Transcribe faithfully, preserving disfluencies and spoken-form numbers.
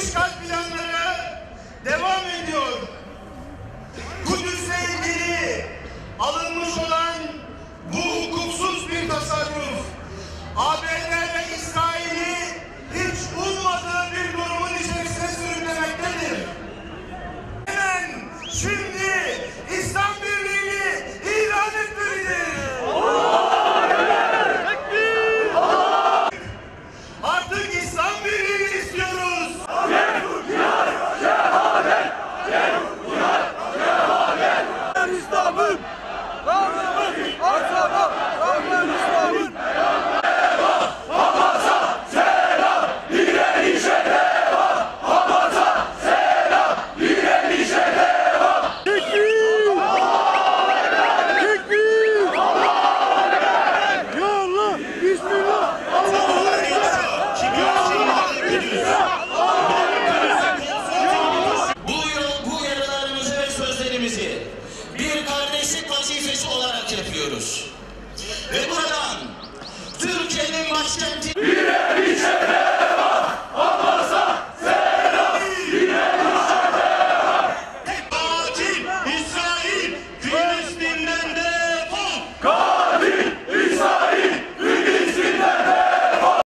işgal planları devam ediyor. Kudüs'le ilgili alınmış olan bu hukuksuz bir tasarruf, A B D ve İsrail'i hiç ummadığı bir durumun içerisine sürüklemektedir. Hemen şimdi İslam Birliği'ni ilan etmelidir. Artık İslam Birliği'ni istiyoruz. İslam'ın Rabbimiz Arsana Rabbimiz İslam'ın Hamas'a selam, direnişe devam. Hamas'a selam, direnişe devam. Tekbir! Tekbir! Ya Allah! Bismillah! Allahu Ekber! Bu yol, bu yaralarımızı ve sözlerimizi bir kardeşlik vazifesi olarak yapıyoruz. Ve buradan Türkiye'nin başkenti